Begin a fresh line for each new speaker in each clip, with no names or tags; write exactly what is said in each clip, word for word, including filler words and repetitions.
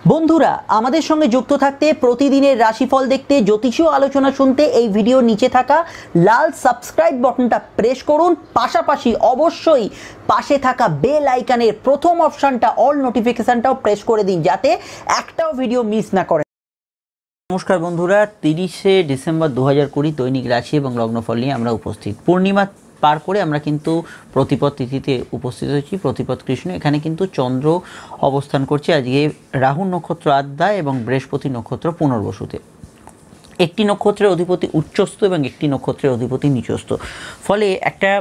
বন্ধুরা আমাদের সঙ্গে যুক্ত থাকতে প্রতিদিনের রাশিফল দেখতে জ্যোতিষীয় আলোচনা শুনতে এই ভিডিওর নিচে থাকা লাল সাবস্ক্রাইব বাটনটা প্রেস করুন। পাশাপাশি অবশ্যই পাশে থাকা বেল আইকনের প্রথম অপশনটা অল নোটিফিকেশনটাও প্রেস করে দিন যাতে একটাও ভিডিও মিস না করেন। নমস্কার বন্ধুরা, তিরিশে ডিসেম্বর দু হাজার কুড়ি দৈনিক রাশি এবং লগ্নফল নিয়ে আমরা উপস্থিত। পূর্ণিমা পার করে আমরা কিন্তু প্রতিপদ তিথিতে উপস্থিত হয়েছি। প্রতিপদ কৃষ্ণ এখানে কিন্তু চন্দ্র অবস্থান করছে আজকে রাহু নক্ষত্র আদ্যায় এবং বৃহস্পতি নক্ষত্র পুনর্বসুতে। একটি নক্ষত্রের অধিপতি উচ্চস্থ এবং একটি নক্ষত্রের অধিপতি নিচস্থ, ফলে একটা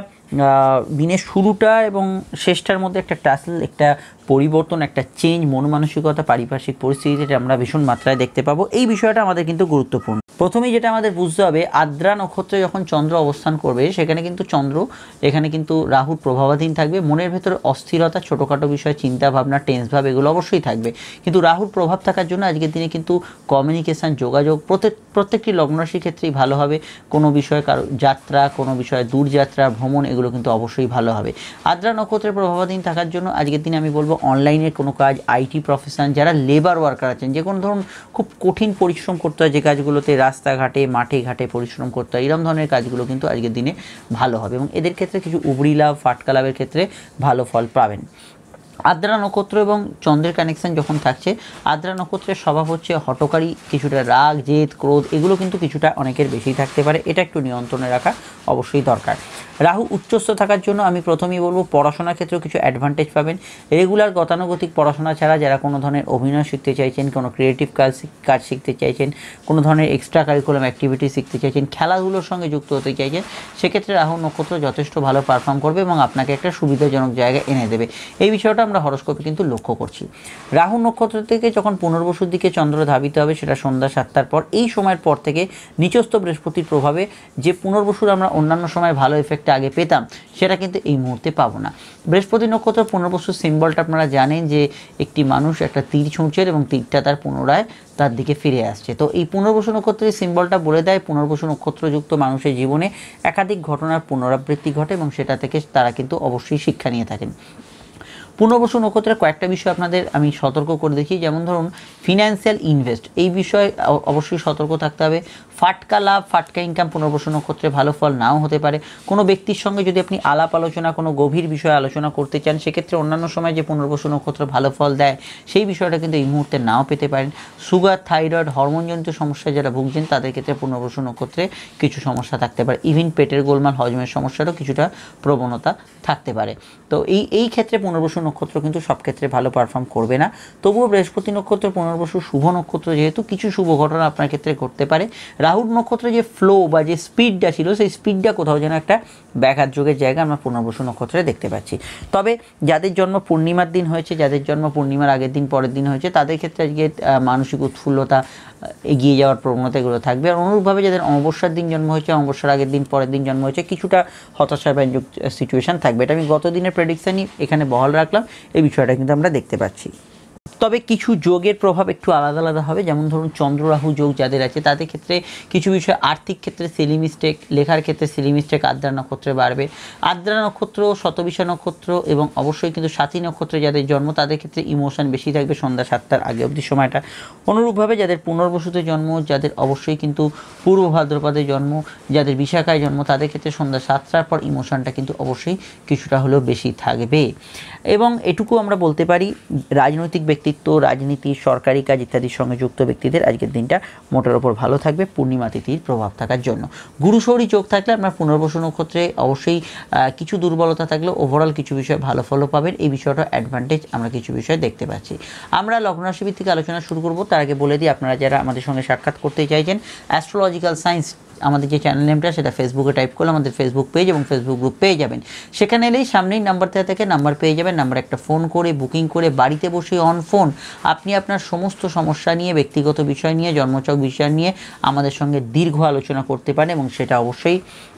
দিনের শুরুটা এবং শেষটার মধ্যে একটা টাসেল, একটা পরিবর্তন, একটা চেঞ্জ, মন মানসিকতা, পারিপার্শ্বিক পরিস্থিতিতে আমরা ভীষণ মাত্রায় দেখতে পাবো। এই বিষয়টা আমাদের কিন্তু গুরুত্বপূর্ণ। প্রথমেই যেটা আমাদের বুঝতে হবে, আদ্রা নক্ষত্রে যখন চন্দ্র অবস্থান করবে সেখানে কিন্তু চন্দ্র এখানে কিন্তু রাহুর প্রভাবাধীন থাকবে। মনের ভেতরে অস্থিরতা, ছোটোখাটো বিষয়, চিন্তা ভাবনা, টেন্স ভাব এগুলো অবশ্যই থাকবে, কিন্তু রাহুর প্রভাব থাকার জন্য আজকের দিনে কিন্তু কমিউনিকেশান, যোগাযোগ প্রত্যেক প্রত্যেকটি লগ্নরাশির ক্ষেত্রেই ভালো হবে। কোনো বিষয়ে কারো যাত্রা, কোনো বিষয়ে দূরযাত্রা, ভ্রমণ এগুলো কিন্তু অবশ্যই ভালো হবে। আদ্রা নক্ষত্রের প্রভাবাধীন থাকার জন্য আজকের দিনে আমি বলবো অনলাইনের কোনো কাজ, আইটি প্রফেশন, যারা লেবার ওয়ার্কার আছেন, যে কোনো ধরুন খুব কঠিন পরিশ্রম করতে হয় যে কাজগুলোতে, রাস্তাঘাটে মাঠে ঘাটে পরিশ্রম করতে হয়, এরকম ধরনের কাজগুলো কিন্তু আজকের দিনে ভালো হবে এবং এদের ক্ষেত্রে কিছু উবরি লাভ, ফাটকা লাভের ক্ষেত্রে ভালো ফল পাবেন। আদ্রা নক্ষত্র এবং চন্দ্রের কানেকশান যখন থাকছে, আদ্রা নক্ষত্রের স্বভাব হচ্ছে হটকারী, কিছুটা রাগ, জেদ, ক্রোধ এগুলো কিন্তু কিছুটা অনেকের বেশি থাকতে পারে, এটা একটু নিয়ন্ত্রণে রাখা অবশ্যই দরকার। রাহু উচ্চস্থ থাকার জন্য আমি প্রথমেই বলবো পড়াশোনার ক্ষেত্রেও কিছু অ্যাডভান্টেজ পাবেন। রেগুলার গতানুগতিক পড়াশোনা ছাড়া যারা কোনো ধরনের অভিনয় শিখতে চাইছেন, কোনো ক্রিয়েটিভ কাজ কাজ শিখতে চাইছেন, কোনো ধরনের এক্সট্রা কারিকুলাম অ্যাক্টিভিটি শিখতে চাইছেন, খেলাধুলোর সঙ্গে যুক্ত হতে চাইছেন, সেক্ষেত্রে রাহু নক্ষত্র যথেষ্ট ভালো পারফর্ম করবে এবং আপনাকে একটা সুবিধাজনক জায়গায় এনে দেবে। এই বিষয়টা আমরা হরোস্কোপে কিন্তু লক্ষ্য করছি। রাহু নক্ষত্র থেকে যখন পুনর্বসুর দিকে চন্দ্র ধাবিত হবে সেটা সন্ধ্যা সাতটার পর, এই সময়ের পর থেকে নিচস্থ বৃহস্পতির প্রভাবে যে পুনর্বসুর আমরা অন্যান্য সময় ভালো এফেক্ট আগে পেতাম সেটা কিন্তু এই মুহূর্তে পাবো না। বৃহস্পতি নক্ষত্র পুনর্বসুর সিম্বলটা আপনারা জানেন যে একটি মানুষ একটা তীর ছুঁচের এবং তীরটা তার পুনরায় তার দিকে ফিরে আসছে। তো এই পুনর্বসু নক্ষত্রের সিম্বলটা বলে দেয় পুনর্বসু নক্ষত্রযুক্ত মানুষের জীবনে একাধিক ঘটনার পুনরাবৃত্তি ঘটে এবং সেটা থেকে তারা কিন্তু অবশ্যই শিক্ষা নিয়ে থাকেন। পুনর্বসু নক্ষত্রের কয়েকটা বিষয় আপনাদের আমি সতর্ক করে দেখি, যেমন ধরুন ফিনান্সিয়াল ইনভেস্ট, এই বিষয়ে অবশ্যই সতর্ক থাকতে হবে। ফাটকা লাভ, ফাটকা ইনকাম পুনর্বসু নক্ষত্রে ভালো ফল নাও হতে পারে। কোনো ব্যক্তির সঙ্গে যদি আপনি আলাপ আলোচনা, কোনো গভীর বিষয়ে আলোচনা করতে চান, সেক্ষেত্রে অন্যান্য সময় যে পুনর্বসু নক্ষত্র ভালো ফল দেয় সেই বিষয়টা কিন্তু এই মুহূর্তে নাও পেতে পারেন। সুগার, থাইরয়েড, হরমোনজনিত সমস্যায় যারা ভুগছেন তাদের ক্ষেত্রে পুনর্বসু নক্ষত্রে কিছু সমস্যা থাকতে পারে। ইভিন পেটের গোলমাল, হজমের সমস্যারও কিছুটা প্রবণতা থাকতে পারে। তো এই এই ক্ষেত্রে পুনর্বসু নক্ষত্র কিন্তু সব ক্ষেত্রে ভালো পারফর্ম করবে না। তবুও বৃহস্পতি নক্ষত্র পুনর্বসু শুভ নক্ষত্র, যেহেতু কিছু শুভ ঘটনা আপনার ক্ষেত্রে ঘটতে পারে। রাহুর নক্ষত্রে যে ফ্লো বা যে স্পিডটা ছিল সেই স্পিডটা কোথাও যেন একটা ব্যাঘাত যোগের জায়গা আমরা পুনর্বসু নক্ষত্রে দেখতে পাচ্ছি। তবে যাদের জন্ম পূর্ণিমার দিন হয়েছে, যাদের জন্ম পূর্ণিমার আগের দিন পরের দিন হয়েছে, তাদের ক্ষেত্রে আজকে মানসিক উৎফুল্লতা, এগিয়ে যাওয়ার প্রবণতা এগুলো থাকবে। আর অনুরূপভাবে যাদের অমাবস্যার দিন জন্ম হয়েছে, অমাবস্যার আগের দিন পরের দিন জন্ম হয়েছে, কিছুটা হতাশাব্যঞ্জক সিচুয়েশান থাকবে। এটা আমি গত দিনের প্রেডিকশানই এখানে বহাল রাখলাম, এই বিষয়টা কিন্তু আমরা দেখতে পাচ্ছি। তবে কিছু যোগের প্রভাব একটু আলাদা আলাদা হবে, যেমন ধরুন চন্দ্র রাহু যোগ যাদের আছে তাদের ক্ষেত্রে কিছু বিষয়, আর্থিক ক্ষেত্রে সিলি মিস্টেক, লেখার ক্ষেত্রে সিলি মিস্টেক আদ্রা নক্ষত্রে বাড়বে। আদ্রা নক্ষত্র, শতবিশা নক্ষত্র এবং অবশ্যই কিন্তু সাথী নক্ষত্রে যাদের জন্ম তাদের ক্ষেত্রে ইমোশন বেশি থাকবে সন্ধ্যা সাতটার আগে অবধি সময়টা। অনুরূপভাবে যাদের পুনর্বসুতে জন্ম, যাদের অবশ্যই কিন্তু পূর্ব ভাদ্রপদে জন্ম, যাদের বিশাখায় জন্ম, তাদের ক্ষেত্রে সন্ধ্যা সাতটার পর ইমোশনটা কিন্তু অবশ্যই কিছুটা হলেও বেশি থাকবে। এবং এটুকু আমরা বলতে পারি, রাজনৈতিক ব্যক্তিত্ব, রাজনীতি, সরকারি কাজ ইত্যাদির সঙ্গে যুক্ত ব্যক্তিদের আজকের দিনটা মোটের ওপর ভালো থাকবে পূর্ণিমা তিথির প্রভাব থাকার জন্য। গুরুশৌরী যোগ থাকলে আপনার পুনর্বসু নক্ষত্রে অবশ্যই কিছু দুর্বলতা থাকলে ওভারঅল কিছু বিষয় ভালো ফলও পাবেন। এই বিষয়টা অ্যাডভান্টেজ আমরা কিছু বিষয় দেখতে পাচ্ছি। আমরা লগ্নরাশি ভিত্তিক আলোচনা শুরু করব, তার আগে বলে দিই আপনারা যারা আমাদের সঙ্গে সাক্ষাৎ করতে চাইছেন, অ্যাস্ট্রোলজিক্যাল সায়েন্স আমাদের যে চ্যানেল নেমটা সেটা ফেসবুকে টাইপ করলে আমাদের ফেসবুক পেজ এবং ফেসবুক গ্রুপ পেয়ে যাবেন। সেখানে এলেই সামনেই নাম্বার দেওয়া থেকে নাম্বার পেয়ে যাবেন। নাম্বার একটা ফোন করে বুকিং করে বাড়িতে বসে অন ফোন আপনি আপনার সমস্ত সমস্যা নিয়ে, ব্যক্তিগত বিষয় নিয়ে, জন্মছক বিষয় নিয়ে আমাদের সঙ্গে দীর্ঘ আলোচনা করতে পারেন এবং সেটা অবশ্যই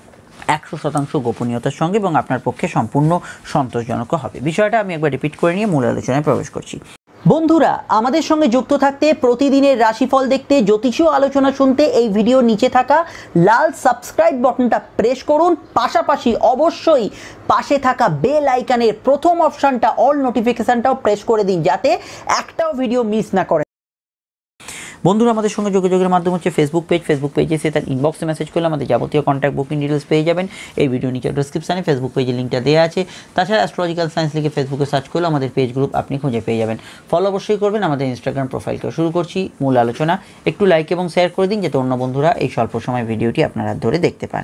একশো শতাংশ গোপনীয়তার সঙ্গে এবং আপনার পক্ষে সম্পূর্ণ সন্তোষজনক হবে। বিষয়টা আমি একবার রিপিট করে নিয়ে মূল আলোচনায় প্রবেশ করছি। বন্ধুরা আমাদের সঙ্গে যুক্ত থাকতে প্রতিদিনের রাশিফল দেখতে জ্যোতিষীয় আলোচনা শুনতে এই ভিডিওর নিচে থাকা লাল সাবস্ক্রাইব বাটনটা প্রেস করুন। পাশাপাশি অবশ্যই পাশে থাকা বেল আইকনের প্রথম অপশনটা অল নোটিফিকেশনটাও প্রেস করে দিন যাতে একটাও ভিডিও মিস না করেন। বন্ধুরা আমাদের সঙ্গে যোগাযোগের মাধ্যম হচ্ছে ফেসবুক পেজ, ফেসবুক পেজে এসে তার ইনবক্সে মেসেজ করলে আমাদের যাবতীয় কন্ট্যাক্ট বুকিং ডিটেলস পেয়ে যাবেন। এই ভিডিও নিচে ডেসক্রিপশানে ফেসবুক পেজের লিঙ্কটা দেওয়া আছে। তাছাড়া অ্যাস্ট্রোলজিক্যাল সায়েন্স লিখে ফেসবুকে সার্চ করলে আমাদের পেজ গ্রুপ আপনি খুঁজে পেয়ে যাবেন। ফলো অবশ্যই করবেন আমাদের ইনস্টাগ্রাম প্রোফাইলকেও। শুরু করছি মূল আলোচনা। একটু লাইক এবং শেয়ার করে দিন যাতে অন্য বন্ধুরা এই স্বল্প সময় ভিডিওটি আপনারা ধরে দেখতে পান।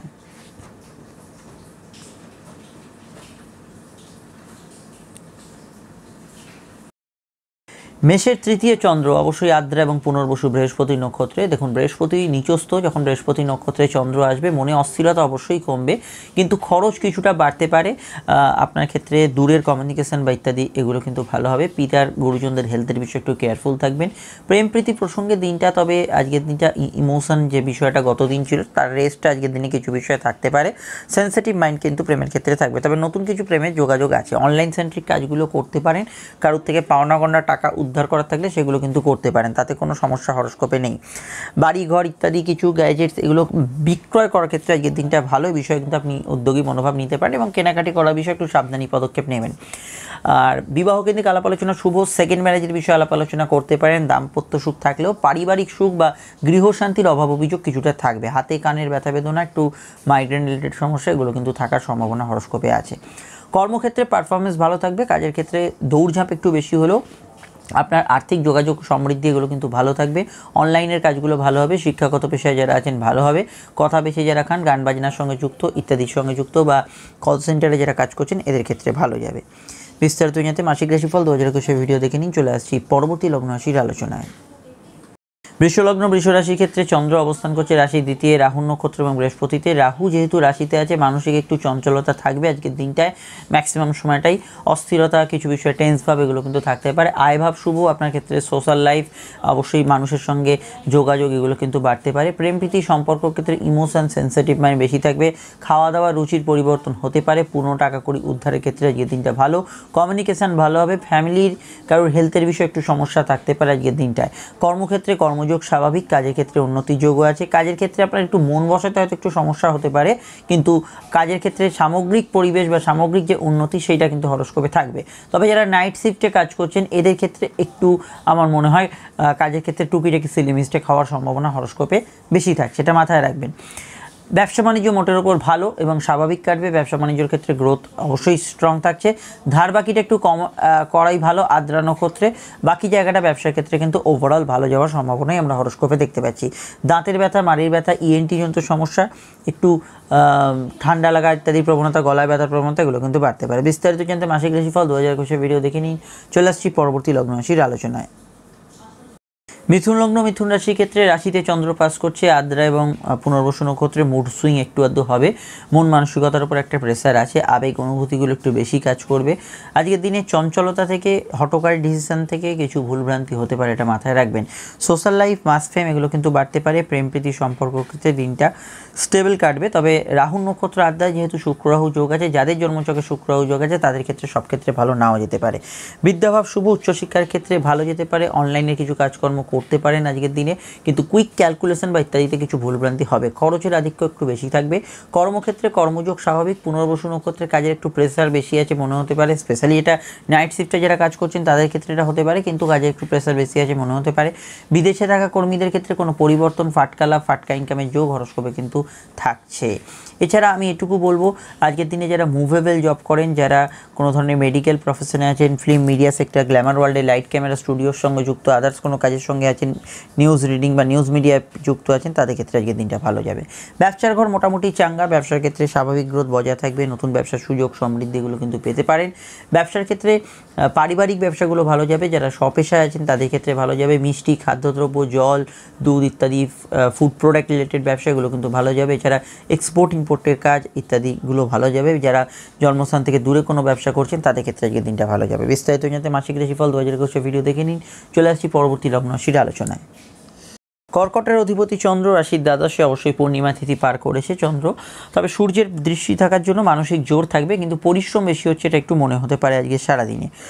মেষের তৃতীয় চন্দ্র অবশ্যই আদ্রা এবং পুনর্বসু বৃহস্পতি নক্ষত্রে। দেখুন বৃহস্পতি নিচস্থ, যখন বৃহস্পতি নক্ষত্রে চন্দ্র আসবে মনে অস্থিরতা অবশ্যই কমবে, কিন্তু খরচ কিছুটা বাড়তে পারে। আপনার ক্ষেত্রে দূরের কমিউনিকেশন বা ইত্যাদি এগুলো কিন্তু ভালো হবে। পিতার গুরুজনদের হেলথের বিষয়ে একটু কেয়ারফুল থাকবেন। প্রেম প্রীতি প্রসঙ্গে দিনটা, তবে আজকের দিনটা ইমোশন যে বিষয়টা গত দিন ছিল তার রেস্টটা আজকের দিনে কিছু বিষয় থাকতে পারে। সেন্সিটিভ মাইন্ড কিন্তু প্রেমের ক্ষেত্রে থাকবে, তবে নতুন কিছু প্রেমের যোগাযোগ আছে। অনলাইন সেন্ট্রিক কাজগুলো করতে পারেন। কারোর থেকে পাওনা গন্ডা টাকা উদ্ধার করার থাকলে সেগুলো কিন্তু করতে পারেন, তাতে কোনো সমস্যা হরস্কোপে নেই। বাড়ি ঘর ইত্যাদি কিছু গ্যাজেটস এগুলো বিক্রয় করার ক্ষেত্রে আজকের দিনটা ভালো বিষয়, কিন্তু আপনি উদ্যোগী মনোভাব নিতে পারেন এবং কেনাকাটি করার বিষয়ে একটু সাবধানী পদক্ষেপ নেবেন। আর বিবাহ কেন্দ্রিক আলাপ আলোচনা শুভ। সেকেন্ড ম্যারেজের বিষয়ে আলাপ আলোচনা করতে পারেন। দাম্পত্য সুখ থাকলেও পারিবারিক সুখ বা গৃহশান্তির অভাব অভিযোগ কিছুটা থাকবে। হাতে কানের ব্যথা বেদনা, একটু মাইগ্রেন রিলেটেড সমস্যা এগুলো কিন্তু থাকার সম্ভাবনা হরস্কোপে আছে। কর্মক্ষেত্রে পারফরমেন্স ভালো থাকবে। কাজের ক্ষেত্রে দৌড়ঝাঁপ একটু বেশি হলেও আপনার আর্থিক যোগাযোগ সমৃদ্ধি এগুলো কিন্তু ভালো থাকবে। অনলাইনের কাজগুলো ভালো হবে। শিক্ষাগত পেশায় যারা আছেন ভালো হবে। কথা বেশি যারা খান, গান বাজনার সঙ্গে যুক্ত ইত্যাদির সঙ্গে যুক্ত বা কল সেন্টারে যারা কাজ করছেন এদের ক্ষেত্রে ভালো যাবে। বিস্তারিত জানতে মাসিক রাশিফল দু হাজার একুশে ভিডিও দেখে নিন। চলে আসছি পরবর্তী লগ্ন রাশির আলোচনায়। বৃষলগ্ন বৃষ রাশির ক্ষেত্রে চন্দ্র অবস্থান করছে রাশি দ্বিতীয় রাহু নক্ষত্র এবং বৃহস্পতিতে। রাহু যেহেতু রাশিতে আছে মানসিক একটু চঞ্চলতা থাকবে আজকের দিনটায়। ম্যাক্সিমাম সময়টাই অস্থিরতা, কিছু বিষয়ে টেন্স ভাব এগুলো কিন্তু থাকতে পারে। আয়ভাব শুভ। আপনার ক্ষেত্রে সোশ্যাল লাইফ অবশ্যই মানুষের সঙ্গে যোগাযোগ এগুলো কিন্তু বাড়তে পারে। প্রেম প্রীতি সম্পর্ক ক্ষেত্রে ইমোশন সেন্সিটিভ মাইন্ড বেশি থাকবে। খাওয়া দাওয়া রুচির পরিবর্তন হতে পারে। পুরনো টাকা কড়ি উদ্ধারের ক্ষেত্রে আজকের দিনটা ভালো। কমিউনিকেশান ভালো হবে। ফ্যামিলির কারোর হেলথের বিষয়ে একটু সমস্যা থাকতে পারে আজকের দিনটায়। কর্মক্ষেত্রে কর্ম যোগ স্বাভাবিক। কাজের ক্ষেত্রে উন্নতির যোগও আছে। কাজের ক্ষেত্রে আপনার একটু মন বসাতে হয়তো একটু সমস্যা হতে পারে, কিন্তু কাজের ক্ষেত্রে সামগ্রিক পরিবেশ বা সামগ্রিক যে উন্নতি সেইটা কিন্তু হরস্কোপে থাকবে। তবে যারা নাইট শিফটে কাজ করছেন এদের ক্ষেত্রে একটু আমার মনে হয় কাজের ক্ষেত্রে টুকিটাকি সিলি মিস্টেক হওয়ার সম্ভাবনা হরস্কোপে বেশি থাকছে, সেটা মাথায় রাখবেন। ব্যবসা বাণিজ্য মোটের ওপর ভালো এবং স্বাভাবিক কাটবে। ব্যবসা বাণিজ্যের ক্ষেত্রে গ্রোথ অবশ্যই স্ট্রং থাকছে। ধার বাকিটা একটু কম করাই ভালো আদ্রা নক্ষত্রে। বাকি জায়গাটা ব্যবসার ক্ষেত্রে কিন্তু ওভারঅল ভালো যাওয়ার সম্ভাবনাই আমরা হরস্কোপে দেখতে পাচ্ছি। দাঁতের ব্যথা, মাড়ির ব্যথা, ইএনটি জনিত সমস্যা, একটু ঠান্ডা লাগা ইত্যাদি প্রবণতা, গলায় ব্যথার প্রবণতা এগুলো কিন্তু বাড়তে পারে। বিস্তারিত জানতে মাসিক রাশিফল দু হাজার একুশে ভিডিও দেখে নিন। চলে আসছি পরবর্তী লগ্ন রাশির আলোচনায়। মিথুন লগ্ন মিথুন রাশির ক্ষেত্রে রাশিতে চন্দ্র পাস করছে আদ্রা এবং পুনর্বসু নক্ষত্রে। মুড সুইং একটু আধটু হবে। মন মানসিকতার উপর একটা প্রেসার আছে। আবেগ অনুভূতিগুলো একটু বেশি কাজ করবে। আজকের দিনে চঞ্চলতা থেকে, হটকারী ডিসিশন থেকে কিছু ভুলভ্রান্তি হতে পারে, এটা মাথায় রাখবেন। সোশ্যাল লাইফ, মাস ফেম এগুলো কিন্তু বাড়তে পারে। প্রেম প্রীতি সম্পর্ক ক্ষেত্রে দিনটা স্টেবল কাটবে। তবে রাহু নক্ষত্র আদ্রায় যেহেতু শুক্র রাহু যোগ আছে, যাদের জন্মচকে শুক্র রাহু যোগ আছে তাদের ক্ষেত্রে সব ক্ষেত্রে ভালো নাও যেতে পারে। বিদ্যাভাব শুভ। উচ্চশিক্ষার ক্ষেত্রে ভালো যেতে পারে। অনলাইনে কিছু কাজকর্ম করতে পারেন আজকের দিনে, কিন্তু কুইক ক্যালকুলেশন বা ইত্যাদিতে কিছু ভুলভ্রান্তি হবে। খরচের আধিক্য একটু বেশি থাকবে। কর্মক্ষেত্রে কর্মযোগ স্বাভাবিক। পুনর্বসু নক্ষত্রের কাজের একটু প্রেসার বেশি আছে মনে হতে পারে। স্পেশালি এটা নাইট শিফটে যারা কাজ করছেন তাদের ক্ষেত্রে এটা হতে পারে, কিন্তু কাজের একটু প্রেসার বেশি আছে মনে হতে পারে। বিদেশে থাকা কর্মীদের ক্ষেত্রে কোনো পরিবর্তন, ফাটকা লাভ, ফাটকা ইনকামের যোগ হরস্কোপে কিন্তু থাকছে। এছাড়া আমি এটুকু বলবো আজকের দিনে যারা মুভেবল জব করেন, যারা কোনো ধরনের মেডিকেল প্রফেশনে আছেন, ফিল্ম মিডিয়া সেক্টর, গ্ল্যামার ওয়ার্ল্ডে লাইট ক্যামেরা স্টুডিওর সঙ্গে যুক্ত, আদার্স কোনো কাজের সঙ্গে আছেন, নিউজ রিডিং বা নিউজ মিডিয়ায় যুক্ত আছেন, তাদের ক্ষেত্রে আজকের দিনটা ভালো যাবে। ব্যবসার ঘর মোটামুটি চাঙ্গা। ব্যবসার ক্ষেত্রে স্বাভাবিক গ্রোথ বজায় থাকবে। নতুন ব্যবসার সুযোগ সমৃদ্ধিগুলো কিন্তু পেতে পারেন। ব্যবসার ক্ষেত্রে পারিবারিক ব্যবসাগুলো ভালো যাবে। যারা স্বপেশায় আছেন তাদের ক্ষেত্রে ভালো যাবে। মিষ্টি, খাদ্যদ্রব্য, জল, দুধ ইত্যাদি ফুড প্রোডাক্ট রিলেটেড ব্যবসাগুলো কিন্তু ভালো যাবে। এছাড়া এক্সপোর্ট ইম্পোর্টের কাজ ইত্যাদিগুলো ভালো যাবে। যারা জন্মস্থান থেকে দূরে কোনো ব্যবসা করছেন তাদের ক্ষেত্রে আজকের দিনটা ভালো যাবে। বিস্তারিত জানতে মাসিক রাশিফল দু হাজার একুশে ভিডিও দেখে নিন। চলে আসছি পরবর্তী লগ্ন রাশির আলোচনায়। কর্কটের অধিপতি চন্দ্র রাশির দ্বাদশে অবশ্যই পূর্ণিমা তিথি পার করেছে চন্দ্র। তবে সূর্যের দৃষ্টি থাকার জন্য মানসিক জোর থাকবে, কিন্তু পরিশ্রম বেশি হচ্ছে এটা একটু মনে হতে পারে আজকে সারাদিনে।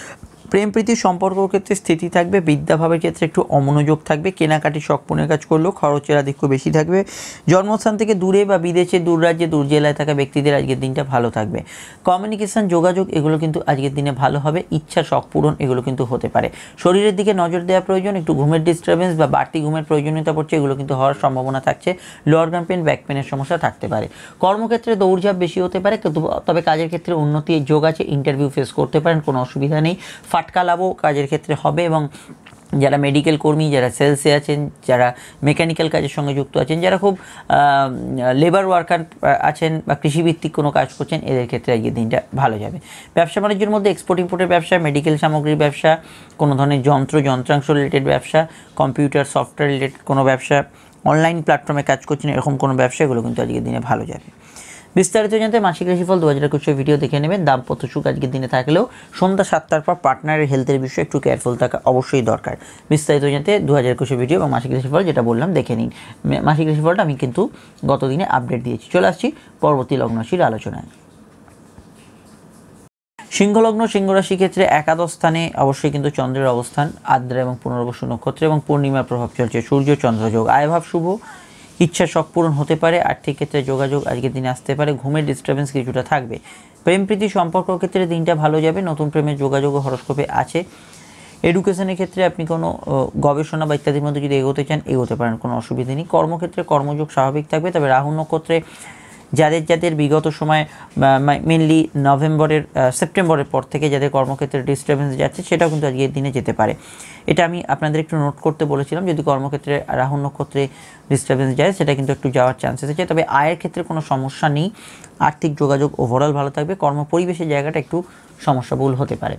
প্রেম প্রীতির সম্পর্কের ক্ষেত্রে স্থিতি থাকবে, বিদ্যাভাবের ক্ষেত্রে একটু অমনোযোগ থাকবে, কেনাকাটি শখ পূরণের কাজ করলেও খরচের আধিক্য বেশি থাকবে। জন্মস্থান থেকে দূরে বা বিদেশে, দূর রাজ্যে, দূর জেলায় থাকা ব্যক্তিদের আজকের দিনটা ভালো থাকবে। কমিউনিকেশন, যোগাযোগ এগুলো কিন্তু আজকের দিনে ভালো হবে। ইচ্ছা, শখ পূরণ এগুলো কিন্তু হতে পারে। শরীরের দিকে নজর দেওয়া প্রয়োজন, একটু ঘুমের ডিস্টারবেন্স বা বাড়তি ঘুমের প্রয়োজনীয়তা পড়ছে, এগুলো কিন্তু হওয়ার সম্ভাবনা থাকছে। লোয়ার গ্রাম পেন, ব্যাক পেনের সমস্যা থাকতে পারে। কর্মক্ষেত্রে দৌড়ঝাঁপ বেশি হতে পারে, তবে কাজের ক্ষেত্রে উন্নতির যোগ আছে। ইন্টারভিউ ফেস করতে পারেন, কোনো অসুবিধা নেই। ফাটকা লাভও কাজের ক্ষেত্রে হবে এবং যারা মেডিকেল কর্মী, যারা সেলসে আছেন, যারা মেকানিক্যাল কাজের সঙ্গে যুক্ত আছেন, যারা খুব লেবার ওয়ার্কার আছেন বা কৃষিভিত্তিক কোনো কাজ করছেন, এদের ক্ষেত্রে আজকের দিনটা ভালো যাবে। ব্যবসা বাণিজ্যের মধ্যে এক্সপোর্ট ইম্পোর্টের ব্যবসা, মেডিকেল সামগ্রীর ব্যবসা, কোনো ধরনের যন্ত্র যন্ত্রাংশ রিলেটেড ব্যবসা, কম্পিউটার সফটওয়্যার রিলেটেড কোনো ব্যবসা, অনলাইন প্ল্যাটফর্মে কাজ করছেন, এরকম কোনো ব্যবসা, এগুলো কিন্তু আজকের দিনে ভালো যাবে। বিস্তারিত জানতে মাসিক রাশিফল দু হাজার একুশের ভিডিও দেখে নেবেন। দাম্পত্য সুখ আজকের দিনে থাকলেও সন্ধ্যা সাতটার পর পার্টনারের হেলথের বিষয়ে একটু কেয়ারফুল থাকা অবশ্যই দরকার। বিস্তারিত জানতে দু হাজার একুশের ভিডিও এবং মাসিক রাশিফল যেটা বললাম দেখে নিন। মাসিক রাশিফলটা আমি কিন্তু গত দিনে আপডেট দিয়েছি। চলে আসছি পরবর্তী লগ্নরাশির আলোচনায়। সিংহলগ্ন, সিংহ রাশি ক্ষেত্রে একাদশ স্থানে অবশ্যই কিন্তু চন্দ্রের অবস্থান। আদ্রা এবং পুনর্বসু নক্ষত্র এবং পূর্ণিমার প্রভাব চলছে। সূর্য চন্দ্র যোগ, আয়ভাব শুভ, ইচ্ছা শখ পূরণ হতে পারে। আর্থিক ক্ষেত্রে যোগাযোগ আজকের দিনে আসতে পারে। ঘুমের ডিস্টারবেন্স কিছুটা থাকবে। প্রেম প্রীতি সম্পর্ক ক্ষেত্রে দিনটা ভালো যাবে। নতুন প্রেমের যোগাযোগ হরস্কোপে আছে। এডুকেশনের ক্ষেত্রে আপনি কোনো গবেষণা বা ইত্যাদির মধ্যে যদি এগোতে চান এগোতে পারেন, কোনো অসুবিধা নেই। কর্মক্ষেত্রে কর্মযোগ স্বাভাবিক থাকবে। তবে রাহু নক্ষত্রে যাদের যাদের বিগত সময় মেনলি নভেম্বরের সেপ্টেম্বরের পর থেকে যাদের কর্মক্ষেত্রে ডিস্টারবেন্স যাচ্ছে, সেটাও কিন্তু আজকের দিনে যেতে পারে। এটা আমি আপনাদের একটু নোট করতে বলেছিলাম। যদি কর্মক্ষেত্রে রাহু নক্ষত্রে ডিস্টারবেন্স যায়, সেটা কিন্তু একটু যাওয়ার চান্সেস আছে। তবে আয়ের ক্ষেত্রে কোনো সমস্যা নেই। আর্থিক যোগাযোগ ওভারঅল ভালো থাকবে। কর্ম পরিবেশের জায়গাটা একটু সমস্যাবহুল হতে পারে।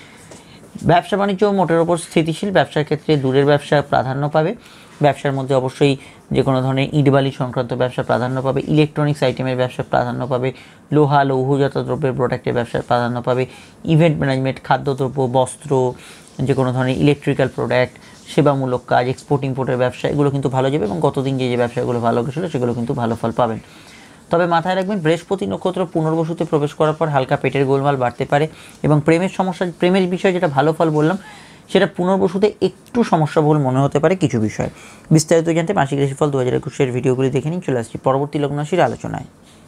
ব্যবসা বাণিজ্য মোটের ওপর স্থিতিশীল। ব্যবসার ক্ষেত্রে দূরের ব্যবসা প্রাধান্য পাবে। ব্যবসার মধ্যে অবশ্যই যে কোনো ধরনের ইটবালি সংক্রান্ত ব্যবসা প্রাধান্য পাবে। ইলেকট্রনিক্স আইটেমের ব্যবসা প্রাধান্য পাবে। লোহা লৌহজাত দ্রব্যের প্রোডাক্টের ব্যবসা প্রাধান্য পাবে। ইভেন্ট ম্যানেজমেন্ট, খাদ্যদ্রব্য, বস্ত্র, যে কোনো ধরনের ইলেকট্রিক্যাল প্রোডাক্ট, সেবামূলক কাজ, এক্সপোর্ট ইম্পোর্টের ব্যবসা, এগুলো কিন্তু ভালো যাবে এবং গতদিন যে যে ব্যবসাগুলো ভালো গেছিলো সেগুলো কিন্তু ভালো ফল পাবেন। তবে মাথায় রাখবেন, বৃহস্পতি নক্ষত্র পুনর্বসুতে প্রবেশ করার পর হালকা পেটের গোলমাল বাড়তে পারে এবং প্রেমের সমস্যা, প্রেমের বিষয়ে যেটা ভালো ফল বললাম, সেটা পুনর্বসুতে একটু সমস্যাবহুল মনে হতে পারে কিছু বিষয়। বিস্তারিত জানতে মাসিক রাশিফল দু হাজার একুশের ভিডিওগুলি দেখে নিন। চলে আসছি পরবর্তী লগ্নরাশির আলোচনায়।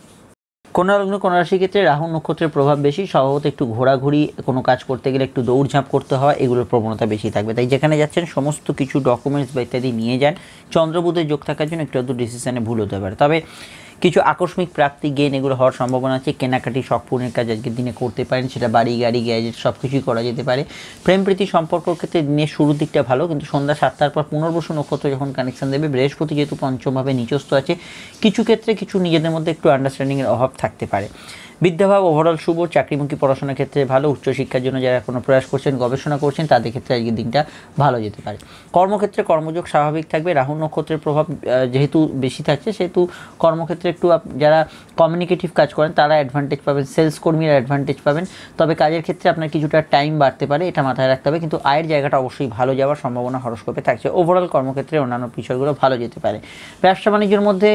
কন্যা লগ্ন, কন্যা রাশির ক্ষেত্রে রাহু নক্ষত্রের প্রভাব বেশি। স্বভাবত একটু ঘোরাঘুরি, কোনো কাজ করতে গেলে একটু দৌড়ঝাঁপ করতে হয়, এগুলোর প্রবণতা বেশি থাকবে। তাই যেখানে যাচ্ছেন সমস্ত কিছু ডকুমেন্টস বা ইত্যাদি নিয়ে যান। চন্দ্রবুধের যোগ থাকার জন্য একটু একটু ডিসিশনে ভুল হতে পারে। তবে কিছু আকস্মিক প্রাপ্তি, গেন এগুলো হওয়ার সম্ভাবনা আছে। কেনাকাটি শখ পূরণের কাজ আজকের দিনে করতে পারেন। সেটা বাড়ি, গাড়ি, গ্যাজেট সব কিছুই করা যেতে পারে। প্রেম প্রীতি সম্পর্ক ক্ষেত্রে দিনের শুরুর দিকটা ভালো, কিন্তু সন্ধ্যা সাতটার পর পুনর্বসু নক্ষত্র যখন কানেকশন দেবে, বৃহস্পতি যেহেতু পঞ্চমভাবে নিচস্থ আছে, কিছু ক্ষেত্রে কিছু নিজেদের মধ্যে একটু আন্ডারস্ট্যান্ডিংয়ের অভাব থাকতে পারে। বিদ্যাভাব ওভারঅল শুভ। চাকরিমুখী পড়াশোনার ক্ষেত্রে ভালো। উচ্চশিক্ষার জন্য যারা কোনো প্রয়াস করছেন, গবেষণা করছেন, তাদের ক্ষেত্রে আজকের দিনটা ভালো যেতে পারে। কর্মক্ষেত্রে কর্মযোগ স্বাভাবিক থাকবে। রাহু নক্ষত্রের প্রভাব যেহেতু বেশি থাকছে, সেহেতু কর্মক্ষেত্রে একটু যারা কমিউনিকেটিভ কাজ করেন তারা অ্যাডভান্টেজ পাবেন, সেলস কর্মীরা অ্যাডভান্টেজ পাবেন। তবে কাজের ক্ষেত্রে আপনার কিছুটা টাইম বাড়তে পারে, এটা মাথায় রাখতে হবে। কিন্তু আয়ের জায়গাটা অবশ্যই ভালো যাওয়ার সম্ভাবনা হরস্কোপে থাকছে। ওভারঅল কর্মক্ষেত্রে অন্যান্য বিষয়গুলো ভালো যেতে পারে। ব্যবসা বাণিজ্যের মধ্যে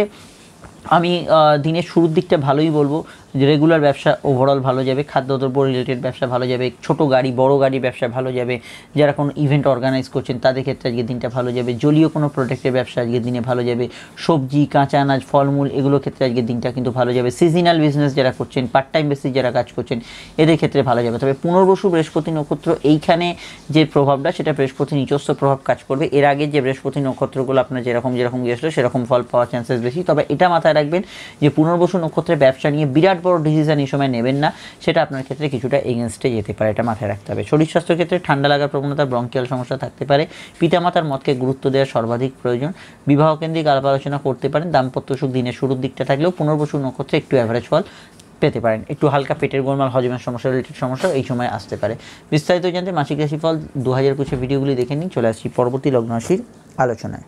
আমি দিনের শুরুর দিকটা ভালোই বলবো। রেগুলার ব্যবসা ওভারঅল ভালো যাবে। খাদ্যদ্রব্য রিলেটেড ব্যবসা ভালো যাবে। ছোট গাড়ি, বড় গাড়ি ব্যবসা ভালো যাবে। যারা কোনো ইভেন্ট অর্গানাইজ করছেন তাদের ক্ষেত্রে আজকের দিনটা ভালো যাবে। জলীয় কোনো প্রোডাক্টের ব্যবসা আজকের দিনে ভালো যাবে। সবজি, কাঁচা আনাজ, ফলমূল এগুলোর ক্ষেত্রে আজকের দিনটা কিন্তু ভালো যাবে। সিজনাল বিজনেস যারা করছেন, পার্ট টাইম বেসিস যারা কাজ করছেন, এদের ক্ষেত্রে ভালো যাবে। তবে পুনর্বসু বৃহস্পতি নক্ষত্র, এইখানে যে প্রভাবটা, সেটা বৃহস্পতি নিজস্ব প্রভাব কাজ করবে। এর আগে যে বৃহস্পতি নক্ষত্রগুলো আপনার যেরকম যেরকম গিয়েছিল সেরকম ফল পাওয়ার চান্সেস বেশি। তবে এটা মাথায় রাখবেন যে পুনর্বসু নক্ষত্রের ব্যবসা নিয়ে বিরাট বড় ডিসিশন এই সময় নেবেন না, সেটা আপনার ক্ষেত্রে কিছুটা এগেনস্টে যেতে পারে, এটা মাথায় রাখতে হবে। শরীর স্বাস্থ্যের ক্ষেত্রে ঠান্ডা লাগার প্রবণতা, ব্রঙ্কিয়াল সমস্যা থাকতে পারে। পিতামাতার মতকে গুরুত্ব দেওয়া সর্বাধিক প্রয়োজন। বিবাহ কেন্দ্রিক আলাপ আলোচনা করতে পারেন। দাম্পত্য সুখ দিনের শুরুর দিকটা থাকলেও পুনর্বসু নক্ষত্রে একটু অ্যাভারেজ ফল পেতে পারেন। একটু হালকা পেটের গোলমাল, হজমের সমস্যা রিলেটেড সমস্যা এই সময় আসতে পারে। বিস্তারিত জানতে মাসিক রাশিফল দু হাজার একুশে ভিডিওগুলি দেখে নিন। চলে আসছি পরবর্তী লগ্ন রাশির আলোচনায়।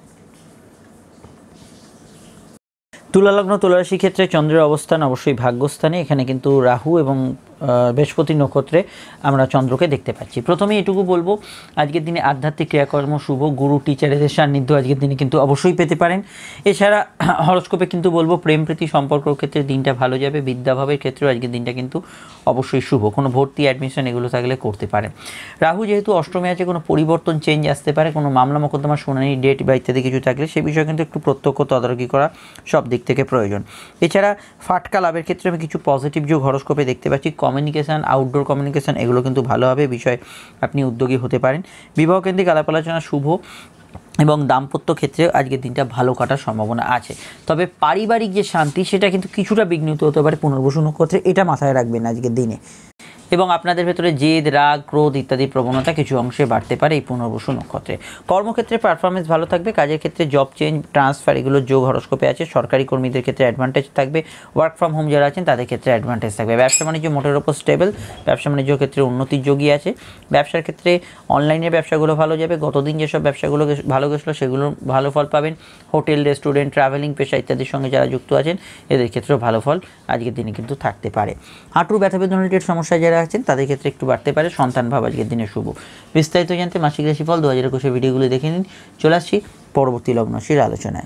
তুলা লগ্ন, তুলা রাশির ক্ষেত্রে চন্দ্রের অবস্থান অবশ্যই ভাগ্যস্থানে। এখানে কিন্তু রাহু এবং বৃহস্পতি নক্ষত্রে আমরা চন্দ্রকে দেখতে পাচ্ছি। প্রথমে এটুকু বলবো আজকের দিনে আধ্যাত্মিক ক্রিয়াকর্ম শুভ, গুরু টিচারেদের সান্নিধ্য আজকের দিনে কিন্তু অবশ্যই পেতে পারেন। এছাড়া হরস্কোপে কিন্তু বলবো প্রেম প্রীতি সম্পর্কের ক্ষেত্রে দিনটা ভালো যাবে, বিদ্যাভাবের ক্ষেত্রেও আজকের দিনটা কিন্তু অবশ্যই শুভ, কোনো ভর্তি অ্যাডমিশন এগুলো থাকলে করতে পারেন। রাহু যেহেতু অষ্টমে আছে, কোনো পরিবর্তন চেঞ্জ আসতে পারে, কোনো মামলা মোকদ্দমা শুনানি ডেট বা ইত্যাদি কিছু থাকলে সে বিষয়ে কিন্তু একটু প্রত্যক্ষ তদারকি করা সব দিক থেকে প্রয়োজন। এছাড়া ফাটকা লাভের ক্ষেত্রে আমি কিছু পজিটিভ যোগ হরস্কোপে দেখতে পাচ্ছি। কমিউনিকেশান, আউটডোর কমিউনিকেশান এগুলো কিন্তু ভালো হবে, বিষয়ে আপনি উদ্যোগী হতে পারেন। বিবাহ কেন্দ্রিক আলাপ আলোচনা শুভ এবং দাম্পত্য ক্ষেত্রে আজকের দিনটা ভালো কাটার সম্ভাবনা আছে। তবে পারিবারিক যে শান্তি সেটা কিন্তু কিছুটা বিঘ্নিত হতে পারে পুনর্বসু নক্ষত্রে, এটা মাথায় রাখবেন আজকের দিনে। এবং আপনাদের ভেতরে জেদ, রাগ, ক্রোধ ইত্যাদি প্রবণতা কিছু অংশে বাড়তে পারে এই পুনর্বসু নক্ষত্রে। কর্মক্ষেত্রে পারফরমেন্স ভালো থাকবে, কাজের ক্ষেত্রে জব চেঞ্জ, ট্রান্সফার এগুলো যোগ হরস্কোপে আছে। সরকারি কর্মীদের ক্ষেত্রে অ্যাডভান্টেজ থাকবে, ওয়ার্ক ফ্রম হোম যারা আছেন তাদের ক্ষেত্রে অ্যাডভান্টেজ থাকবে। ব্যবসা বাণিজ্য মোটের ওপর স্টেবল, ব্যবসা বাণিজ্যের ক্ষেত্রে উন্নতির যোগই আছে। ব্যবসার ক্ষেত্রে অনলাইনের ব্যবসাগুলো ভালো যাবে, গতদিন যেসব ব্যবসাগুলো ভালো গেছিলো সেগুলো ভালো ফল পাবেন। হোটেল, রেস্টুরেন্ট, ট্রাভেলিং পেশা ইত্যাদির সঙ্গে যারা যুক্ত আছেন এদের ক্ষেত্রেও ভালো ফল আজকের দিনে কিন্তু থাকতে পারে। হাঁটুর ব্যথা বেদনার সমস্যায় যারা আছেন তাদের ক্ষেত্রে একটু বাড়তে পারে। সন্তান ভাব আজকের দিনে শুভ। বিস্তারিত জানতে মাসিক রাশিফল দু হাজার একুশের ভিডিওগুলি দেখে নিন। চলে আসছি পরবর্তী লগ্ন রাশির আলোচনায়।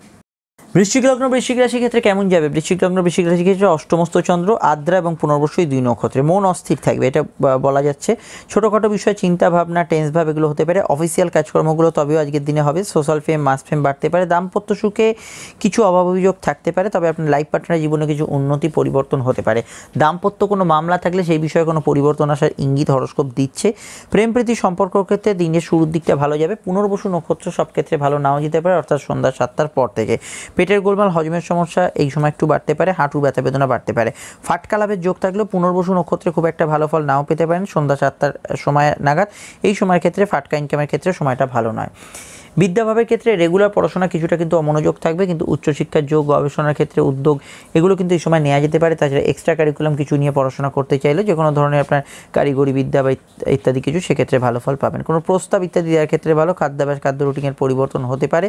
বৃশ্চিক লগ্ন বৃশ্চিক রাশির ক্ষেত্রে কেমন যাবে? বৃশ্চিক লগ্ন বৃশ্চিক রাশির ক্ষেত্রে অষ্টমস্ত চন্দ্র, আদ্রা এবং পুনর্বসুই দুই নক্ষত্রে। মন অস্থির থাকবে, এটা বলা যাচ্ছে। ছোটোখাটো বিষয়ে চিন্তা ভাবনা, টেন্স ভাব এগুলো হতে পারে। অফিসিয়াল কাজকর্মগুলো তবেও আজকের দিনে হবে। সোশ্যাল ফেম, মাস ফেম বাড়তে পারে। দাম্পত্য সুখে কিছু অভাব অভিযোগ থাকতে পারে, তবে আপনার লাইফ পার্টনারের জীবনে কিছু উন্নতি পরিবর্তন হতে পারে। দাম্পত্য কোনো মামলা থাকলে সেই বিষয়ে কোনো পরিবর্তন আসার ইঙ্গিত হরস্কোপ দিচ্ছে। প্রেম প্রীতি সম্পর্কের ক্ষেত্রে দিনের শুরুর দিকটা ভালো যাবে। পুনর্বসু নক্ষত্র সব ক্ষেত্রে ভালো নাও যেতে পারে, অর্থাৎ সন্ধ্যা সাতটার পর থেকে। পেটের গোলমাল, হজমের সমস্যা এই সময় একটু বাড়তে পারে। হাঁটুর ব্যথা বেদনা বাড়তে পারে। ফাটকা লাভের যোগ থাকলেও পুনর্বসু নক্ষত্রে খুব একটা ভালো ফল নাও পেতে পারেন সন্ধ্যা সাতটার সময় নাগাদ। এই সময়ের ক্ষেত্রে ফাটকা ইনকামের ক্ষেত্রে সময়টা ভালো নয়। বিদ্যাভাবের ক্ষেত্রে রেগুলার পড়াশোনা কিছুটা কিন্তু অমনোযোগ থাকবে, কিন্তু উচ্চশিক্ষার যোগ, গবেষণার ক্ষেত্রে উদ্যোগ এগুলো কিন্তু এই সময় নেওয়া যেতে পারে। তাছাড়া এক্সট্রা কারিকুলাম কিছু নিয়ে পড়াশোনা করতে চাইলে যে কোনো ধরনের আপনার কারিগরি বিদ্যা বা ইত্যাদি কিছু সেক্ষেত্রে ভালো ফল পাবেন। কোনো প্রস্তাব ইত্যাদি দেওয়ার ক্ষেত্রে ভালো। খাদ্যাভ্যাস, খাদ্য রুটিনের পরিবর্তন হতে পারে।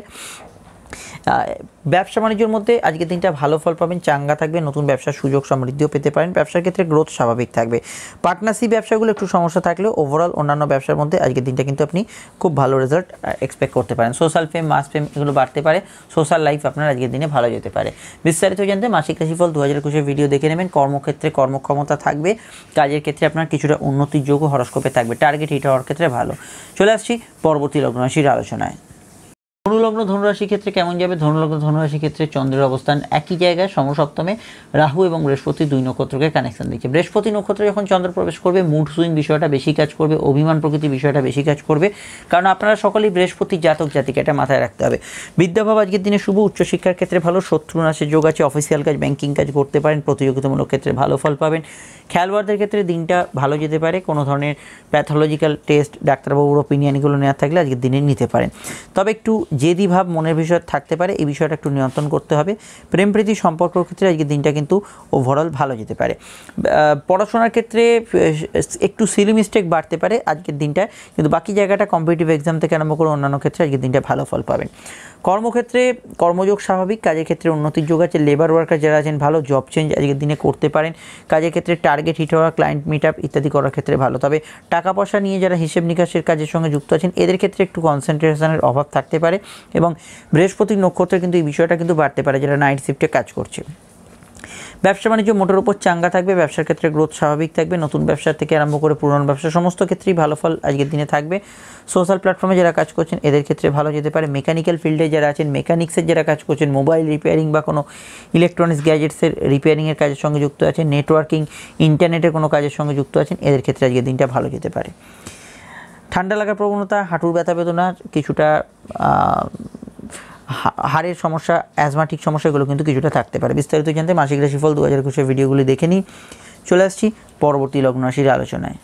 ব্যবসা বাণিজ্যের মধ্যে আজকের দিনটা ভালো ফল পাবেন, চাঙ্গা থাকবে, নতুন ব্যবসার সুযোগ সমৃদ্ধিও পেতে পারেন। ব্যবসার ক্ষেত্রে গ্রোথ স্বাভাবিক থাকবে। পার্টনারশিপ ব্যবসাগুলো একটু সমস্যা থাকলেও ওভারঅল অন্যান্য ব্যবসার মধ্যে আজকের দিনটা কিন্তু আপনি খুব ভালো রেজাল্ট এক্সপেক্ট করতে পারেন। সোশ্যাল ফেম, মাস ফেম এগুলো বাড়তে পারে। সোশ্যাল লাইফ আপনার আজকের দিনে ভালো যেতে পারে। বিস্তারিত জানতে মাসিক রাশিফল দু হাজার একুশের ভিডিও দেখে নেবেন। কর্মক্ষেত্রে কর্মক্ষমতা থাকবে, কাজের ক্ষেত্রে আপনার কিছুটা উন্নতির যোগ হরস্কোপে থাকবে। টার্গেট হিট হওয়ার ক্ষেত্রে ভালো। চলে আসছি পরবর্তী লগ্ন রাশির আলোচনায়। ধনুলগ্ন ধনুরাশির ক্ষেত্রে কেমন যাবে? ধনুলগ্ন ধনুরাশির ক্ষেত্রে চন্দ্রের অবস্থান একই জায়গায় সমসপ্তমে, রাহু এবং বৃহস্পতি দুই নক্ষত্রকে কানেকশন দিচ্ছে। বৃহস্পতি নক্ষত্রে যখন চন্দ্র প্রবেশ করবে মুড সুইং বিষয়টা বেশি কাজ করবে, অভিমান প্রকৃতি বিষয়টা বেশি কাজ করবে, কারণ আপনারা সকলেই বৃহস্পতি জাতক জাতিকা, এটা মাথায় রাখতে হবে। বিদ্যাভাব আজকের দিনে শুভ, উচ্চশিক্ষার ক্ষেত্রে ভালো, শত্রু নাশের যোগ আছে, অফিসিয়াল কাজ, ব্যাংকিং কাজ করতে পারেন, প্রতিযোগিতামূলক ক্ষেত্রে ভালো ফল পাবেন। খেলোয়াড়দের ক্ষেত্রে দিনটা ভালো যেতে পারে। কোনো ধরনের প্যাথোলজিক্যাল টেস্ট, ডাক্তারবাবুর ওপিনিয়ন এগুলো নেওয়া থাকলে আজকের দিনে নিতে পারেন। তবে একটু জেদি ভাব মনের বিষয় থাকতে পারে, এই বিষয়টা একটু নিয়ন্ত্রণ করতে হবে। প্রেম প্রীতি সম্পর্কের ক্ষেত্রে আজকের দিনটা কিন্তু ওভারঅল ভালো যেতে পারে। পড়াশোনার ক্ষেত্রে একটু সিলি মিস্টেক বাড়তে পারে আজকের দিনটা, কিন্তু বাকি জায়গাটা কম্পিটিটিভ এক্সাম থেকে আরম্ভ করে অন্যান্য ক্ষেত্রে আজকের দিনটা ভালো ফল পাবেন। কর্মক্ষেত্রে কর্মযোগ স্বাভাবিক, কাজের ক্ষেত্রে উন্নতির যোগ আছে। লেবার ওয়ার্কার যারা আছেন ভালো জব চেঞ্জ আজকের দিনে করতে পারেন। কাজের ক্ষেত্রে টার্গেট হিট হওয়া, ক্লায়েন্ট মিট আপ ইত্যাদি করার ক্ষেত্রে ভালো। তবে টাকা পয়সা নিয়ে যারা হিসেব নিকাশের কাজের সঙ্গে যুক্ত আছেন এদের ক্ষেত্রে একটু কনসেন্ট্রেশনের অভাব থাকতে পারে, এবং বৃহস্পতির নক্ষত্রে কিন্তু এই বিষয়টা কিন্তু বাড়তে পারে যারা নাইট শিফটে কাজ করছে। ব্যবসা বাণিজ্য মোটের উপর চাঙ্গা থাকবে, ব্যবসার ক্ষেত্রে গ্রোথ স্বাভাবিক থাকবে। নতুন ব্যবসা থেকে আরম্ভ করে পুরনো ব্যবসা সমস্ত ক্ষেত্রেই ভালো ফল আজকের দিনে থাকবে। সোশ্যাল প্ল্যাটফর্মে যারা কাজ করছেন এদের ক্ষেত্রে ভালো যেতে পারে। মেকানিক্যাল ফিল্ডে যারা আছেন, মেকানিক্সের যারা কাজ করছেন, মোবাইল রিপেয়ারিং বা কোনো ইলেকট্রনিক্স গ্যাজেটসের রিপেয়ারিংয়ের কাজের সঙ্গে যুক্ত আছেন, নেটওয়ার্কিং, ইন্টারনেটের কোনো কাজের সঙ্গে যুক্ত আছেন, এদের ক্ষেত্রে আজকের দিনটা ভালো যেতে পারে। ঠান্ডা লাগার প্রবণতা, হাঁটুর ব্যথা বেদনা, কিছুটা হাড়ের সমস্যা, অ্যাজমাটিক সমস্যা এগুলো কিন্তু কিছুটা থাকতে পারে। বিস্তারিত জানতে মাসিক রাশিফল দু হাজার একুশের ভিডিওগুলি দেখে নিই। চলে আসছি পরবর্তী লগ্ন রাশির আলোচনায়।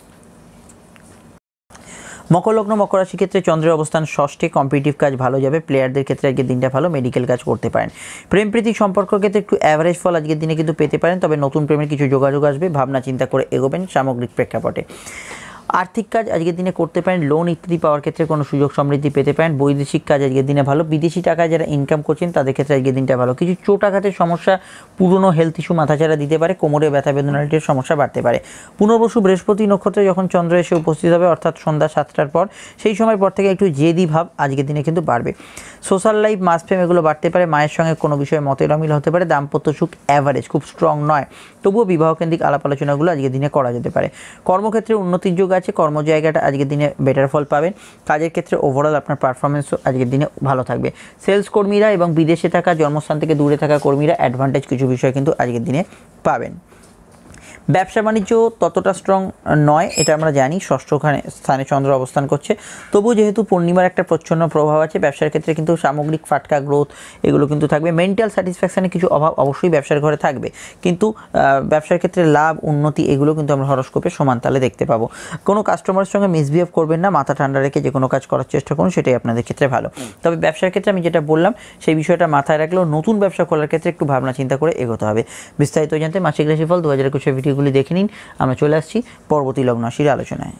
মকর লগ্ন মকর রাশির ক্ষেত্রে চন্দ্রের অবস্থান ষষ্ঠে, কম্পিটিটিভ কাজ ভালো যাবে। প্লেয়ারদের ক্ষেত্রে আজকের দিনটা ভালো, মেডিকেল কাজ করতে পারেন। প্রেম প্রীতি সম্পর্কের ক্ষেত্রে একটু অ্যাভারেজ ফল আজকের দিনে কিন্তু পেতে পারেন, তবে নতুন প্রেমের কিছু যোগাযোগ আসবে, ভাবনা চিন্তা করে এগোবেন সামগ্রিক প্রেক্ষাপটে। আর্থিক কাজ আজকের দিনে করতে পারেন, লোন ইত্যাদি পাওয়ার ক্ষেত্রে কোনো সুযোগ সমৃদ্ধি পেতে পারেন। বৈদেশিক কাজ আজকের দিনে ভালো, বিদেশি টাকায় যারা ইনকাম করছেন তাদের ক্ষেত্রে আজকের দিনটা ভালো। কিছু চোটাঘাতের সমস্যা, পুরনো হেলথ ইস্যু মাথাচাড়া দিতে পারে, কোমরে ব্যথা বেদনাটির সমস্যা বাড়তে পারে। পুনর্বসু বৃহস্পতি নক্ষত্রে যখন চন্দ্র এসে উপস্থিত হবে অর্থাৎ সন্ধ্যা সাতটার পর, সেই সময় পর থেকে একটু জেদি ভাব আজকের দিনে কিন্তু বাড়বে। সোশ্যাল লাইফ, মাস ফেম এগুলো বাড়তে পারে। মায়ের সঙ্গে কোনো বিষয়ে মতের অমিল হতে পারে। দাম্পত্য সুখ অ্যাভারেজ, খুব স্ট্রং নয়, তবুও বিবাহকেন্দ্রিক আলাপ আলোচনাগুলো আজকের দিনে করা যেতে পারে। কর্মক্ষেত্রে উন্নতির যোগ আছে, কর্ম জায়গাটা আজকের দিনে বেটার ফল পাবেন। কাজের ক্ষেত্রে ওভারঅল আপনার পারফরমেন্সও আজকের দিনে ভালো থাকবে। সেলস কর্মীরা এবং বিদেশে থাকা, জন্মস্থান থেকে দূরে থাকা কর্মীরা অ্যাডভান্টেজ কিছু বিষয় কিন্তু আজকের দিনে পাবেন। ব্যবসা বাণিজ্য ততটা স্ট্রং নয়, এটা আমরা জানি, ষষ্ঠ স্থানে চন্দ্র অবস্থান করছে। তবু যেহেতু পূর্ণিমার একটা প্রচ্ছন্ন প্রভাব আছে, ব্যবসার ক্ষেত্রে কিন্তু সামগ্রিক ফাটকা গ্রোথ এগুলো কিন্তু থাকবে। মেন্টাল স্যাটিসফ্যাকশানের কিছু অভাব অবশ্যই ব্যবসার ঘরে থাকবে, কিন্তু ব্যবসার ক্ষেত্রে লাভ উন্নতি এগুলো কিন্তু আমরা হরোস্কোপে সমান তালে দেখতে পাবো। কোনো কাস্টমারের সঙ্গে মিসবিহেভ করবেন না, মাথা ঠান্ডা রেখে যে কোনো কাজ করার চেষ্টা করুন, সেটাই আপনাদের ক্ষেত্রে ভালো। তবে ব্যবসার ক্ষেত্রে আমি যেটা বললাম সেই বিষয়টা মাথায় রাখলেও নতুন ব্যবসা খোলার ক্ষেত্রে একটু ভাবনা চিন্তা করে এগোতে হবে। বিস্তারিত জানতে মাসিক রাশিফল দু হাজার একুশের ভিডিওগুলি দেখে নিন। আমরা চলে আসছি পরবর্তী লগ্ন রাশির আলোচনায়।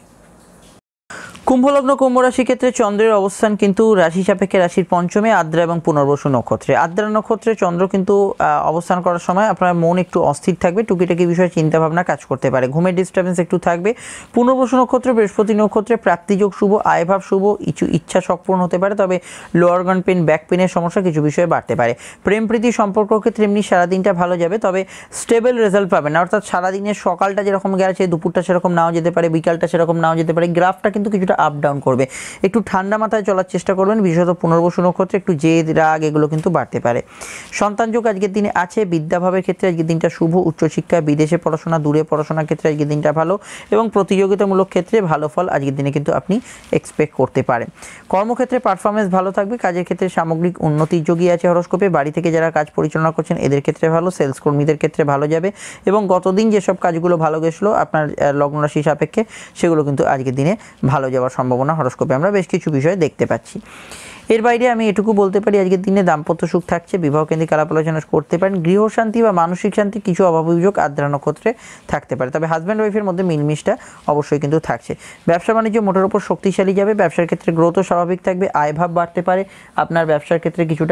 কুম্ভ লগ্ন কুম্ভ রাশির ক্ষেত্রে চন্দ্রের অবস্থান কিন্তু রাশি সাপেক্ষে রাশির পঞ্চমে, আদ্রা এবং পুনর্বসু নক্ষত্রে। আদ্রা নক্ষত্রে চন্দ্র কিন্তু অবস্থান করার সময় আপনার মন একটু অস্থির থাকবে, টুকিটাকি বিষয়ে চিন্তাভাবনা কাজ করতে পারে, ঘুমের ডিস্টার্বেন্স একটু থাকবে। পুনর্বসু নক্ষত্র বৃহস্পতি নক্ষত্রে প্রাপ্তিযোগ শুভ, আয়ভাব শুভ, কিছু ইচ্ছা সম্পূর্ণ হতে পারে, তবে লোয়ার গান পেন, ব্যাক পেনের সমস্যা কিছু বিষয়ে বাড়তে পারে। প্রেম প্রীতি সম্পর্ক ক্ষেত্রে এমনি সারাদিনটা ভালো যাবে, তবে স্টেবল রেজাল্ট পাবেন না, অর্থাৎ সারাদিনের সকালটা যেরকম গেছে দুপুরটা সেরকম নাও যেতে পারে, বিকালটা সেরকম নাও যেতে পারে, গ্রাফটা কিন্তু কিছুটা আপ ডাউন করবে। একটু ঠান্ডা মাথায় চলার চেষ্টা করবেন, বিশেষত পুনর্বসু নক্ষত্রে একটু জেদ রাগ এগুলো কিন্তু বাড়তে পারে। সন্তান যোগ আজকের দিনে আছে, বিদ্যাভাবের ক্ষেত্রে আজকের দিনটা শুভ, উচ্চশিক্ষা, বিদেশে পড়াশোনা, দূরে পড়াশোনার ক্ষেত্রে আজকের দিনটা ভালো এবং প্রতিযোগিতামূলক ক্ষেত্রে ভালো ফল আজকের দিনে কিন্তু আপনি এক্সপেক্ট করতে পারেন। কর্মক্ষেত্রে পারফরমেন্স ভালো থাকবে, কাজের ক্ষেত্রে সামগ্রিক উন্নতির যোগই আছে হরোস্কোপে। বাড়ি থেকে যারা কাজ পরিচালনা করছেন এদের ক্ষেত্রে ভালো, সেলস কর্মীদের ক্ষেত্রে ভালো যাবে এবং গতদিন যেসব কাজগুলো ভালো গেছিলো আপনার লগ্ন রাশি সাপেক্ষে সেগুলো কিন্তু আজকের দিনে ভালো যাওয়ার সম্ভাবনা হরোস্কোপে আমরা বেশ কিছু বিষয় দেখতে পাচ্ছি। এর বাইরে আমি এটুকু বলতে পারি আজকের দিনে দাম্পত্য সুখ থাকছে, বিবাহ কেন্দ্রিক আলাপ আলোচনা করতে পারেন। গৃহ শান্তি বা মানসিক শান্তি কিছু অভাব অভিযোগ আদ্রা নক্ষত্রে থাকতে পারে, তবে হাজব্যান্ড ওয়াইফের মধ্যে মিলমিশটা অবশ্যই কিন্তু থাকছে। ব্যবসা বাণিজ্য মোটের উপর শক্তিশালী যাবে, ব্যবসার ক্ষেত্রে গ্রোথও স্বাভাবিক থাকবে, আয়ভাব বাড়তে পারে। আপনার ব্যবসার ক্ষেত্রে কিছুটা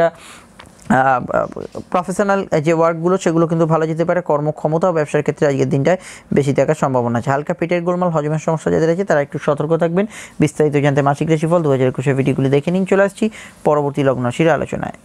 প্রফেশনাল যে ওয়ার্কগুলো সেগুলো কিন্তু ভালো যেতে পারে। কর্মক্ষমতা ও ব্যবসার ক্ষেত্রে আজকের দিনটায় বেশি থাকার সম্ভাবনা আছে। হালকা পেটের গোলমাল, হজমের সমস্যা যাদের আছে তারা একটু সতর্ক থাকবেন। বিস্তারিত জানতে মাসিক রাশিফল দু হাজার একুশের ভিডিওগুলি দেখে নিন। চলে আসছি পরবর্তী লগ্ন রাশির আলোচনায়।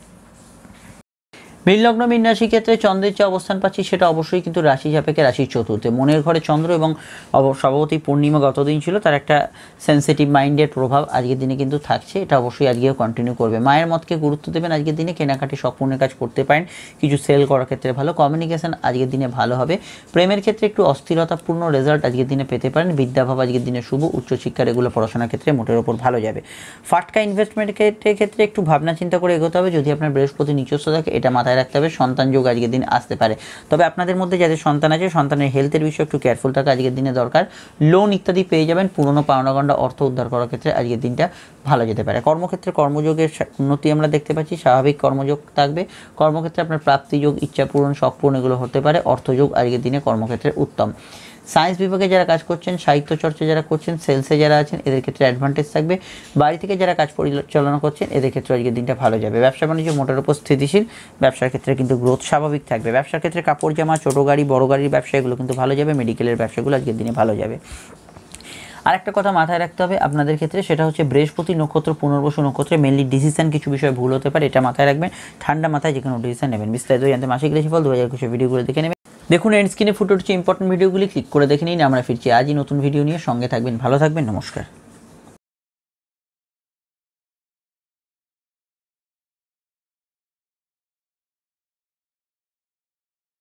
মীন লগ্ন মীন রাশির ক্ষেত্রে চন্দ্রের যে অবস্থান পাচ্ছি সেটা অবশ্যই কিন্তু রাশি সাপেক্ষে রাশির চতুর্থে। মনের ঘরে চন্দ্র এবং স্বভাবতই পূর্ণিমা গতদিন ছিল, তার একটা সেন্সিটিভ মাইন্ডের প্রভাব আজকের দিনে কিন্তু থাকছে, এটা অবশ্যই আজকেও কন্টিনিউ করবে। মায়ের মতকে গুরুত্ব দেবেন আজকের দিনে, কেনাকাটি সম্পূর্ণ কাজ করতে পারেন, কিছু সেল করার ক্ষেত্রে ভালো, কমিউনিকেশন আজকের দিনে ভালো হবে। প্রেমের ক্ষেত্রে একটু অস্থিরতাপূর্ণ রেজাল্ট আজকের দিনে পেতে পারেন। বিদ্যাভাব আজকের দিনে শুভ, উচ্চশিক্ষার এগুলো পড়াশোনার ক্ষেত্রে মোটের ওপর ভালো যাবে। ফাটকা ইনভেস্টমেন্টের ক্ষেত্রে একটু ভাবনা চিন্তা করে এগোতে হবে, যদি আপনার বৃহস্পতি নিচস্থ থাকে এটা মাথায় রাখতে হবে। সন্তান যোগ আজকের দিন আসতে পারে, তবে আপনাদের মধ্যে যাদের সন্তান আছে সন্তানের হেলথের বিষয়ে একটু কেয়ারফুল থাকা আজকের দিনে দরকার। লোন ইত্যাদি পেয়ে যাবেন, পুরনো পাওনাগণ্ডা অর্থ উদ্ধার করার ক্ষেত্রে আজকের দিনটা ভালো যেতে পারে। কর্মক্ষেত্রে কর্মযোগের উন্নতি আমরা দেখতে পাচ্ছি, স্বাভাবিক কর্মযোগ থাকবে। কর্মক্ষেত্রে আপনার প্রাপ্তিযোগ, ইচ্ছা পূরণ, শখ পূরণ এগুলো হতে পারে। অর্থযোগ আজকের দিনে কর্মক্ষেত্রে উত্তম। সায়েন্স বিভাগে যারা কাজ করছেন, সাহিত্য চর্চা যারা করছেন, সেলসে যারা আছেন এদের ক্ষেত্রে অ্যাডভান্টেজ থাকবে। বাড়ি থেকে যারা কাজ পরিচালনা করছেন এদের ক্ষেত্রে আজকের দিনটা ভালো যাবে। ব্যবসা বাণিজ্য মোটের উপর স্থিতিশীল, ব্যবসার ক্ষেত্রে কিন্তু গ্রোথ স্বাভাবিক থাকবে। ব্যবসার ক্ষেত্রে কাপড় জামা, ছোটো গাড়ি, বড় গাড়ির ব্যবসা এগুলো কিন্তু ভালো যাবে। মেডিকেলের ব্যবসাগুলো আজকের দিনে ভালো যাবে। আর একটা কথা মাথায় রাখতে হবে আপনাদের ক্ষেত্রে, সেটা হচ্ছে বৃহস্পতি নক্ষত্র পুনর্বসু নক্ষত্রে মেনলি ডিসিশন কিছু বিষয়ে ভুল হতে পারে, এটা মাথায় রাখবেন। ঠান্ডা মাথায় যে কোনো ডিসিশন নেবেন। বিস্তারিত জানতে মাসিক রাশিফল দু হাজার একুশের ভিডিওগুলো দেখে নেবেন। দেখুন এন্ড স্ক্রিনে ফুটে উঠছে ইম্পর্টেন্ট ভিডিওগুলি, ক্লিক করে দেখে নিন। আমরা ফিরছি আজই নতুন ভিডিও নিয়ে, সঙ্গে থাকবেন, ভালো থাকবেন, নমস্কার।